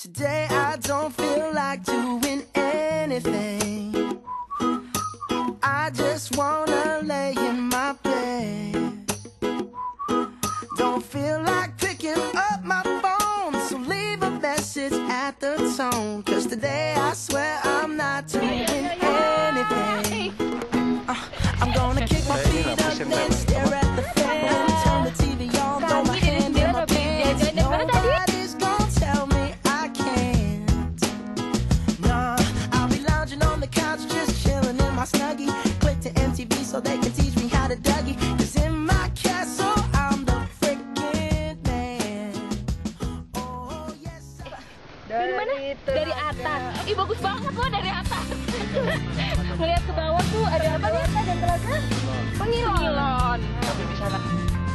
Today I don't feel like doing anything. I just wanna lay in my bed. Don't feel like picking up my phone, so leave a message at the tone. 'Cause today I swear I'm not doing anything. I'm gonna kick my feet up, then stare at the fan. Turn the TV on, throw my hand in my pants. Nobody's gonna tell me I can't. Nah, I'll be lounging on the couch, just chilling in my Snuggie. Click to MTV so they can teach me how to Dougie. 'Cause in my castle I'm the freaking man. Oh yes. Dari mana? Dari atas. Ih, bagus banget loh dari atas. Ngeliat ke bawah tuh ada apa nih? Ada telaga? Pengilon. Tapi bisa lah.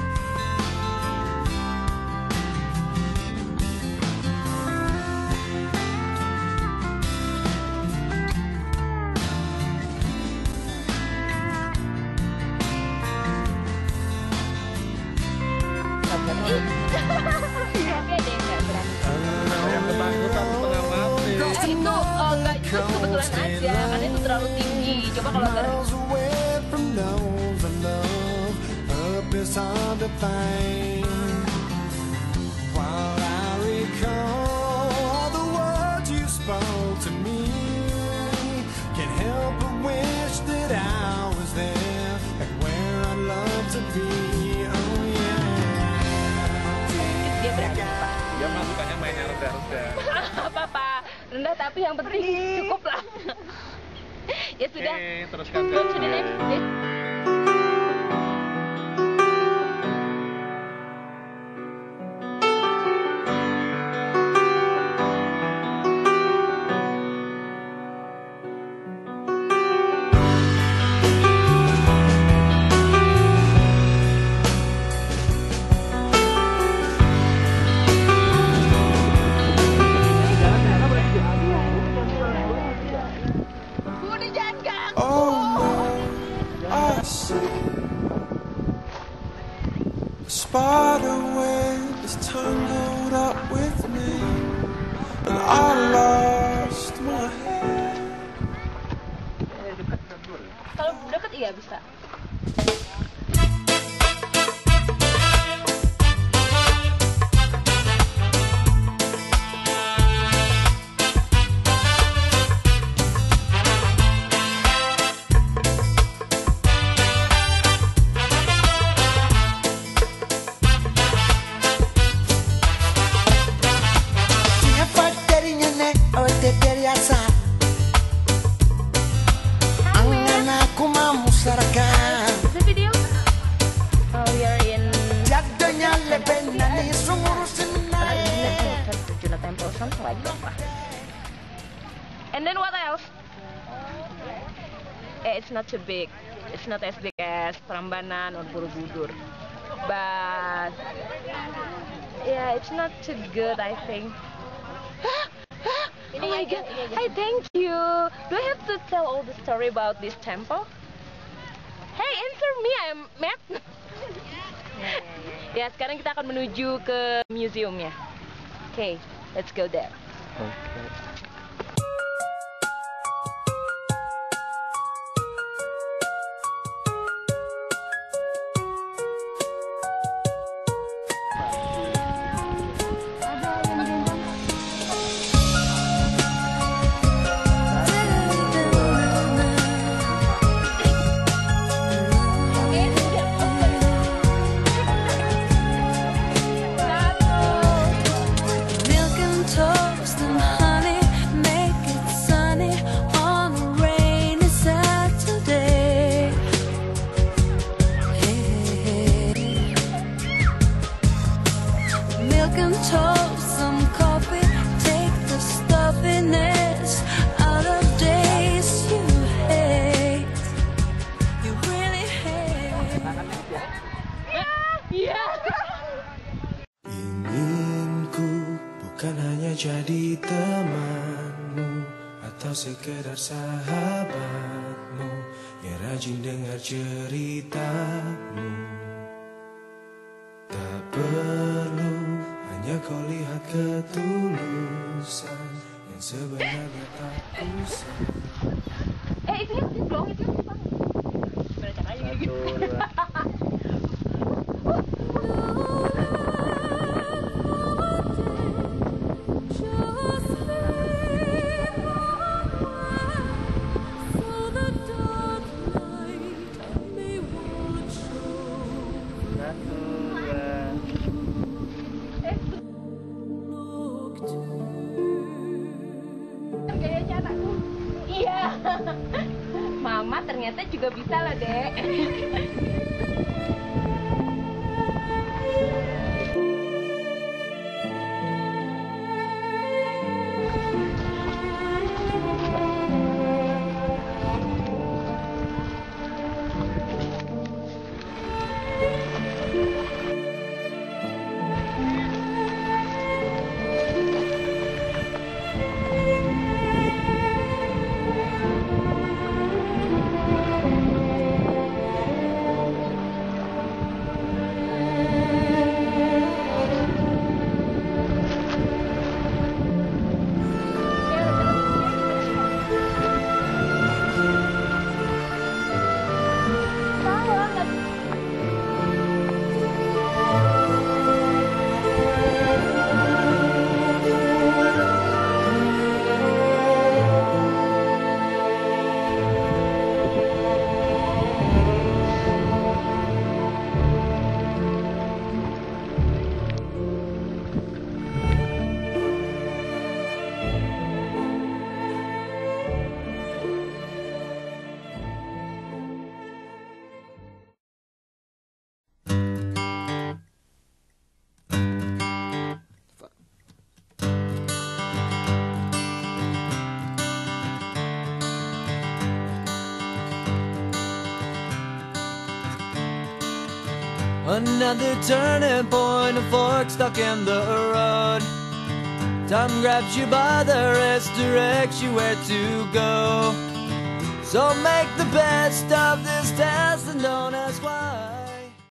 Itu kebetulan aja, karena itu terlalu tinggi. Coba kalau nggak dia berani, Pak. Dia mah sukanya mainnya rendah-rendah. Apa-apa, rendah tapi yang penting cukup lah. Ya sudah. Oke, teruskan. Go to the next day. Spider web is tangled up with me, and I lost my head. Kalau deket iya bisa. Is it video? Oh, we are in Arjuna Temple, something like that. And then what else? It's not too big. It's not as big as Prambanan or Borobudur. But yeah, it's not too good, I think. Oh my god, hi, thank you. Do I have to tell all the story about this temple? Hey, answer me, I'm Matt. Ya, sekarang kita akan menuju ke museumnya. Okay, let's go there. Bukan hanya jadi temanmu atau sekedar sahabatmu yang rajin dengar ceritamu. Tak perlu hanya kau lihat ketulusan yang sebenarnya tak usah. Itu yang sih belum itu bang. Gimana caranya gitu? Gayanya anakku. Iya. Mama ternyata juga bisa loh, Dek. Another turning point, a fork stuck in the road. Time grabs you by the wrist, directs you where to go. So make the best of this test and don't ask why.